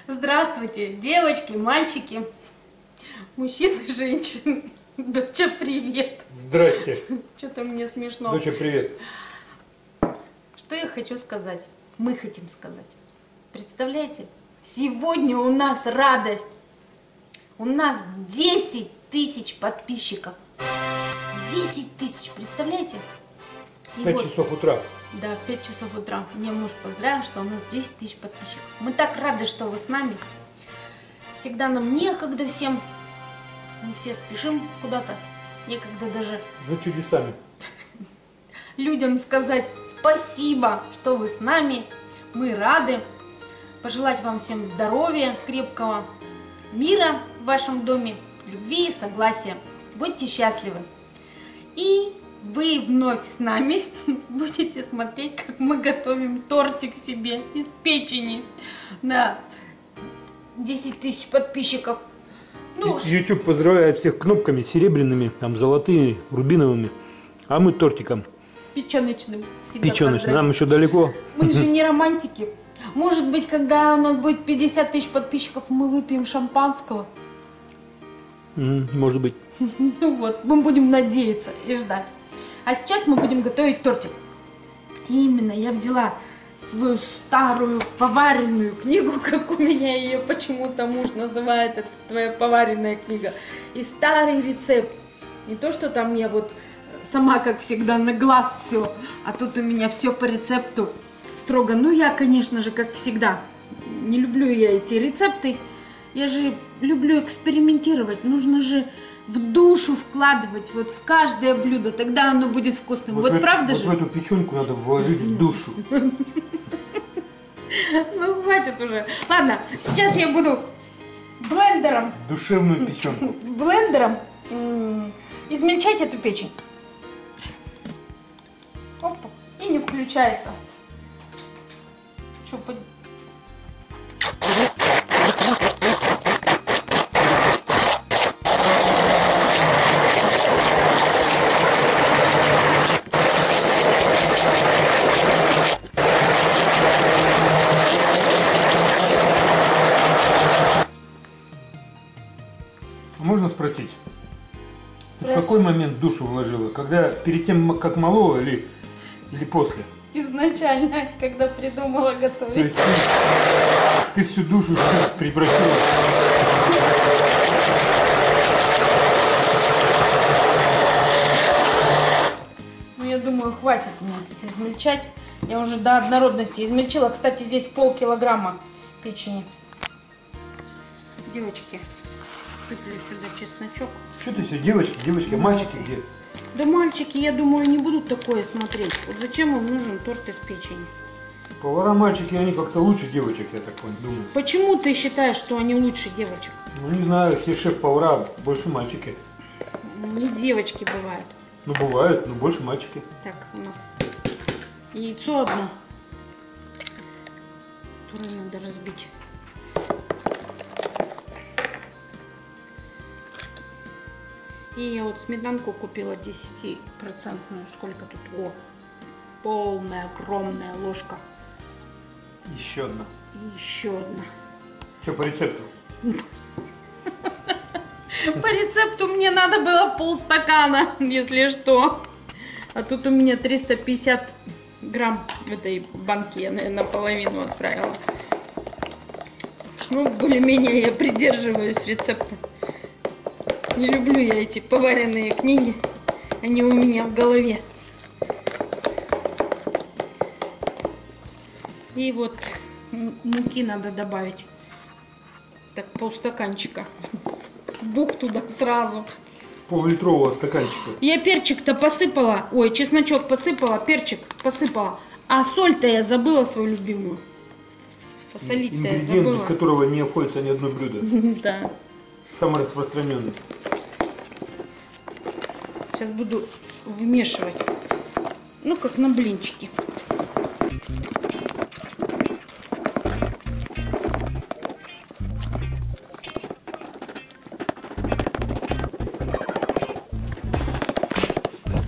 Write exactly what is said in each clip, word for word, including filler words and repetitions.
Здравствуйте, девочки, мальчики, мужчины, женщины. Доча, привет. Здрасте. Что-то мне смешно. Доча, привет. Что я хочу сказать? Мы хотим сказать. Представляете? Сегодня у нас радость. У нас десять тысяч подписчиков. десять тысяч, представляете? В пять часов утра. Да, в пять часов утра. Мне муж поздравил, что у нас десять тысяч подписчиков. Мы так рады, что вы с нами. Всегда нам некогда всем. Мы все спешим куда-то. Некогда даже За чудесами. людям сказать спасибо, что вы с нами. Мы рады. Пожелать вам всем здоровья, крепкого мира в вашем доме, любви и согласия. Будьте счастливы. И вы вновь с нами будете смотреть, как мы готовим тортик себе из печени на десять тысяч подписчиков. Ну, YouTube поздравляет всех кнопками серебряными, там золотыми, рубиновыми, а мы тортиком печеночным себя печеночным. поздравим. Нам еще далеко. Мы же не романтики. Может быть, когда у нас будет пятьдесят тысяч подписчиков, мы выпьем шампанского. Может быть. Ну вот, мы будем надеяться и ждать. А сейчас мы будем готовить тортик. И именно я взяла свою старую поваренную книгу, как у меня ее почему-то муж называет, это твоя поваренная книга, и старый рецепт. Не то, что там я вот сама, как всегда, на глаз все, а тут у меня все по рецепту строго. Ну, я, конечно же, как всегда, не люблю я эти рецепты. Я же люблю экспериментировать. Нужно же в душу вкладывать вот в каждое блюдо, тогда оно будет вкусным. Вот, вот правда вот же? В эту печенку надо вложить в душу. Ну, хватит уже. Ладно, сейчас я буду блендером, Душевную печенку. блендером измельчать эту печень. Опа, и не включается. Что, под... Можно спросить? В Спроси. какой момент душу вложила? Когда перед тем, как молола, или, или после? Изначально, когда придумала То готовить. есть ты, ты всю душу сейчас превратила. Ну, я думаю, хватит мне измельчать. Я уже до однородности измельчила. Кстати, здесь полкилограмма печени. Девочки, сыплю сюда чесночок. Что ты все, девочки, девочки, а мальчики где? Да мальчики, я думаю, не будут такое смотреть. Вот зачем им нужен торт из печени? Повара мальчики, они как-то лучше девочек, я так думаю. Почему ты считаешь, что они лучше девочек? Ну не знаю, все шеф-повара больше мальчики. Не девочки бывают. Ну бывают, но больше мальчики. Так, у нас яйцо одно, которое надо разбить. И я вот сметанку купила десятипроцентную. Сколько тут? О, полная, огромная ложка. Еще одна. И еще одна. Все по рецепту. По рецепту мне надо было полстакана, если что. А тут у меня триста пятьдесят грамм в этой банке. Я, наверное, наполовину отправила. Ну, более-менее я придерживаюсь рецепта. Не люблю я эти поваренные книги. Они у меня в голове. И вот муки надо добавить. Так, полстаканчика. Бух туда сразу. Пол-литрового стаканчика. Я перчик-то посыпала. Ой, чесночок посыпала, перчик посыпала. А соль-то я забыла свою любимую. Посолить-то я Ингредиент, забыла. без которого не обходится ни одно блюдо. Да. Самый распространенный. Сейчас буду вмешивать. Ну, как на блинчики.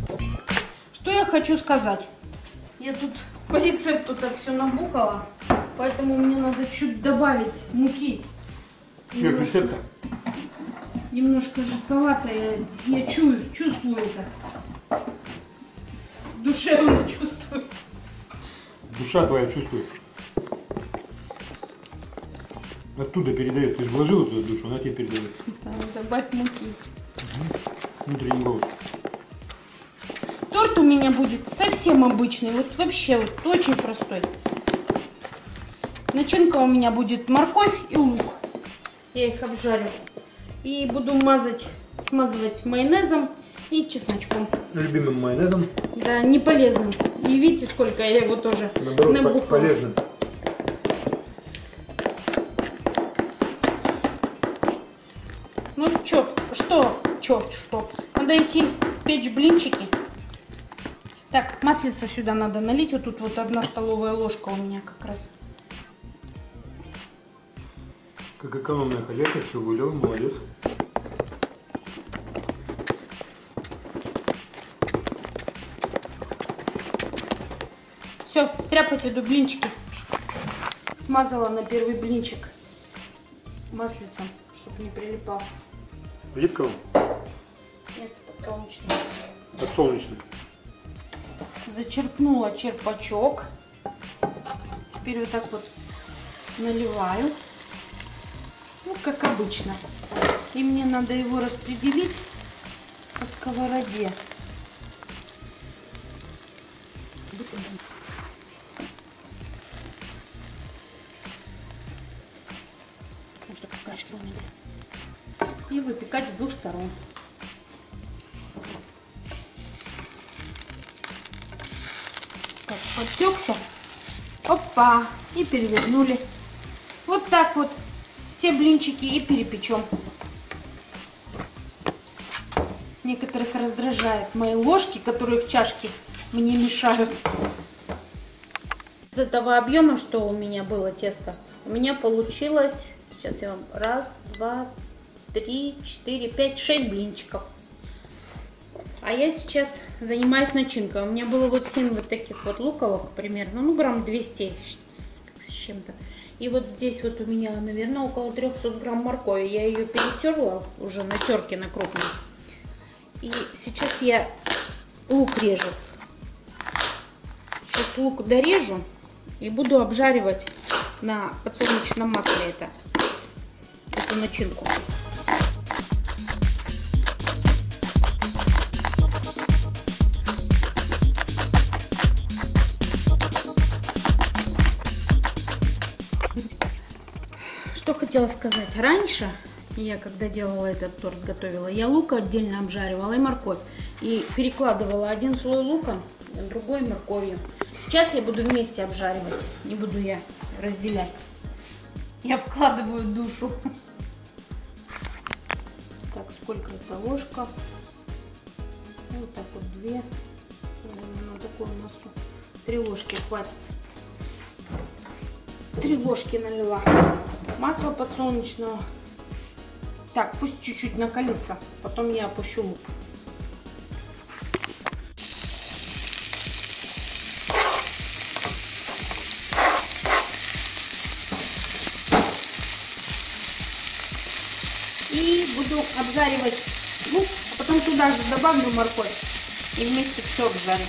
Что я хочу сказать? Я тут по рецепту так все набухала. Поэтому мне надо чуть добавить муки. Сверхрецепта. Немножко жидковато, я, я чую, чувствую это. Душевно чувствую. Душа твоя чувствует. Оттуда передает. Ты же вложил эту душу, она тебе передает. Да, добавь муки. Угу. Внутренний голос. Торт у меня будет совсем обычный. Вот вообще вот очень простой. Начинка у меня будет морковь и лук. Я их обжарю. И буду мазать, смазывать майонезом и чесночком. Любимым майонезом. Да, не полезным. И видите, сколько я его тоже набухала. Полезным. Ну чё, что, чё, что? Надо идти печь блинчики. Так, маслица сюда надо налить. Вот тут вот одна столовая ложка у меня как раз. Как экономная хозяйка, все вылила, молодец. Все, стряпать иду блинчики. Смазала на первый блинчик маслицем, чтобы не прилипал. Оливковым? Нет, подсолнечным. Подсолнечным. Зачерпнула черпачок. Теперь вот так вот наливаю. Ну, как обычно. И мне надо его распределить по сковороде. Может, какашки у меня. И выпекать с двух сторон. Так, подпекся. Опа! И перевернули. Вот так вот. Все блинчики и перепечем. Некоторых раздражает мои ложки, которые в чашке мне мешают. Из этого объема, что у меня было тесто, у меня получилось, сейчас я вам, раз, два, три, четыре, пять, шесть блинчиков. А я сейчас занимаюсь начинкой. У меня было вот семь вот таких вот луковок примерно, ну грамм двести с чем-то. И вот здесь вот у меня, наверное, около трёхсот грамм моркови. Я ее перетерла уже на терке на крупной. И сейчас я лук режу. Сейчас лук дорежу и буду обжаривать на подсолнечном масле это, эту начинку. Что хотела сказать. Раньше, я когда делала этот торт, готовила, я лук отдельно обжаривала и морковь. И перекладывала один слой лука, другой морковью. Сейчас я буду вместе обжаривать. Не буду я разделять. Я вкладываю душу. Так, сколько это ложка? Вот так вот две. На такую массу. Три ложки хватит. Три ложки налила масла подсолнечного. Так, пусть чуть-чуть накалится, потом я опущу лук. И буду обжаривать лук, а потом туда же добавлю морковь и вместе все обжарю.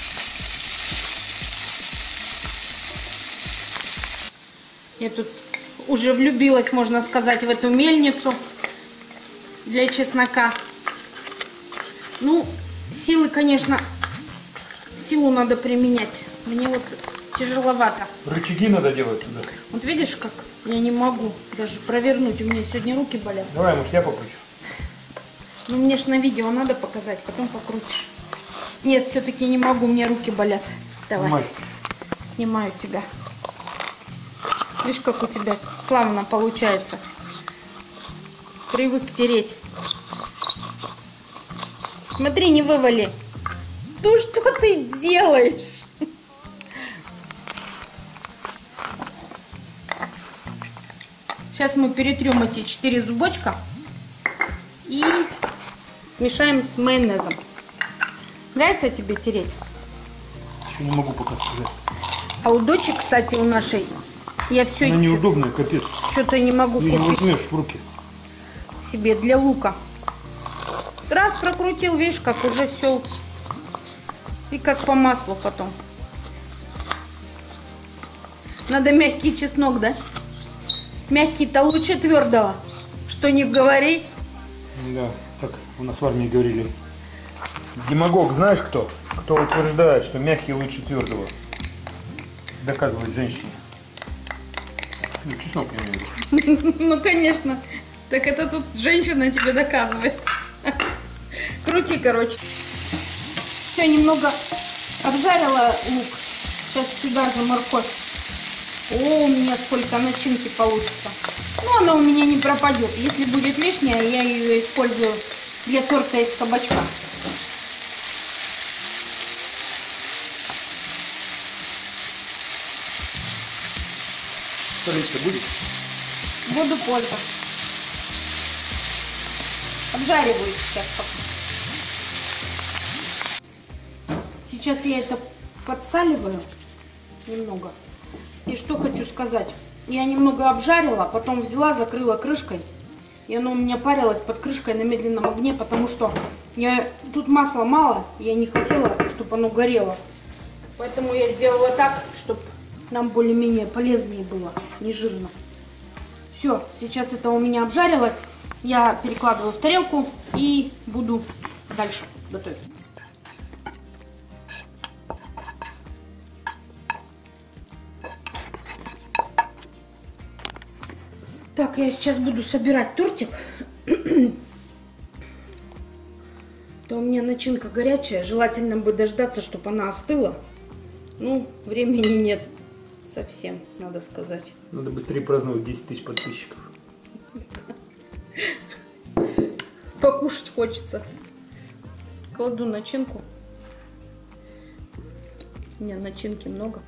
Я тут уже влюбилась, можно сказать, в эту мельницу для чеснока. Ну, силы, конечно, силу надо применять. Мне вот тяжеловато. Рычаги надо делать туда. Вот видишь, как я не могу даже провернуть. У меня сегодня руки болят. Давай, может, я покручу. Ну, мне ж на видео надо показать, потом покрутишь. Нет, все-таки не могу, мне руки болят. Давай. Снимай. Снимаю тебя. Видишь, как у тебя славно получается. Привык тереть. Смотри, не вывали. Ну что ты делаешь? Сейчас мы перетрем эти четыре зубочка и смешаем с майонезом. Нравится тебе тереть? Еще не могу пока сказать. А у дочек, кстати, у нашей Я все Она неудобная, капец. что-то не могу Ты купить. не возьмешь в руки. Себе для лука. Раз прокрутил, видишь, как уже все. И как по маслу потом. Надо мягкий чеснок, да? Мягкий-то лучше твердого. Что не говори. Да, так у нас в армии говорили. Демагог, знаешь кто? Кто утверждает, что мягкий лучше твердого. Доказывает женщине. Ну, чеснок я имею в виду. Ну, конечно. Так это тут женщина тебе доказывает. Крути, короче. Все, немного обжарила лук. Сейчас сюда же морковь. О, у меня сколько начинки получится. Но она у меня не пропадет. Если будет лишняя, я ее использую для торта из кабачка. Солить-то будет? Буду пользоваться. Обжариваю сейчас пока. Сейчас я это подсаливаю немного. И что хочу сказать. Я немного обжарила, потом взяла, закрыла крышкой. И оно у меня парилось под крышкой на медленном огне, потому что я, тут масла мало, я не хотела, чтобы оно горело. Поэтому я сделала так, чтобы нам более-менее полезнее было, не жирно. Все, сейчас это у меня обжарилось. Я перекладываю в тарелку и буду дальше готовить. Так, я сейчас буду собирать тортик. То у меня начинка горячая. Желательно бы дождаться, чтобы она остыла. Ну, времени нет совсем, надо сказать. Надо быстрее праздновать десять тысяч подписчиков. Покушать хочется. Кладу начинку. У меня начинки много.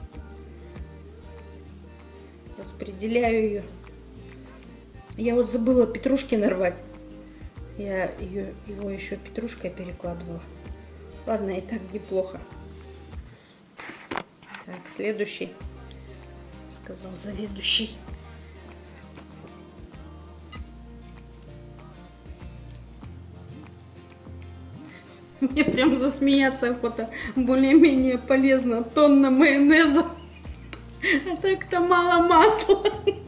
Распределяю ее. Я вот забыла петрушки нарвать. Я ее, его еще петрушкой перекладывала. Ладно, и так неплохо. Так, следующий. Сказал заведующий. Мне прям засмеяться охота. Более-менее полезно. Тонна майонеза. А так-то мало масла.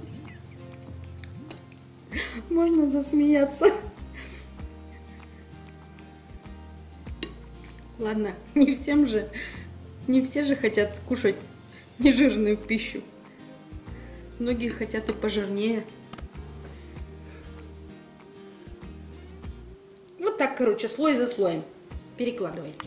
Можно засмеяться. Ладно, не всем же, не все же хотят кушать нежирную пищу. Многие хотят и пожирнее. Вот так, короче, слой за слоем перекладывайте.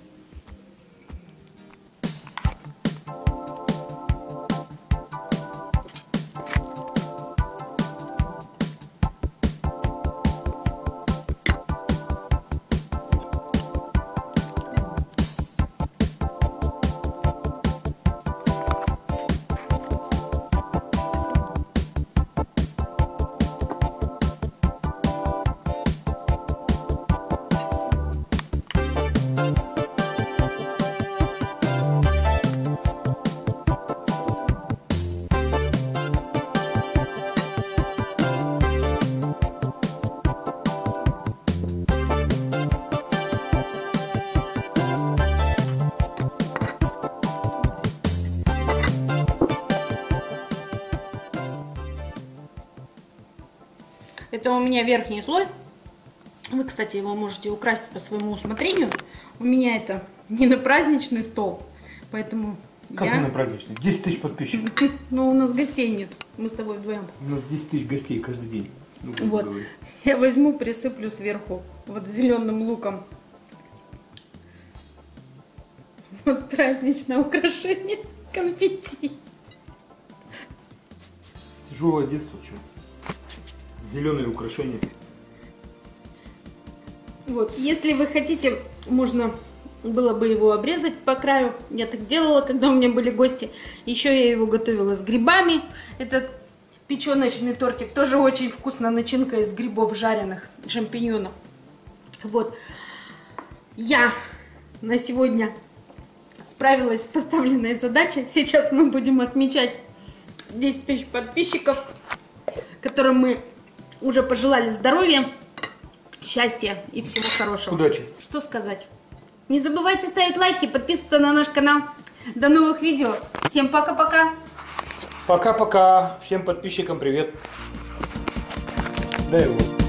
Это у меня верхний слой. Вы, кстати, его можете украсить по своему усмотрению. У меня это не на праздничный стол, поэтому как я... не на праздничный? десять тысяч подписчиков. Но у нас гостей нет. Мы с тобой вдвоем. У нас десять тысяч гостей каждый день. Ну, Вот. Я возьму, присыплю сверху вот зеленым луком. Вот праздничное украшение. Конфетти. Тяжелое детство, что? Зеленые украшения. Вот, если вы хотите, можно было бы его обрезать по краю. Я так делала, когда у меня были гости. Еще я его готовила с грибами. Этот печеночный тортик тоже очень вкусно. Начинка из грибов жареных, шампиньонов. Вот. Я на сегодня справилась с поставленной задачей. Сейчас мы будем отмечать десять тысяч подписчиков, которым мы уже пожелали здоровья, счастья и всего хорошего. Удачи. Что сказать? Не забывайте ставить лайки, подписываться на наш канал. До новых видео. Всем пока-пока. Пока-пока. Всем подписчикам привет. Дай его.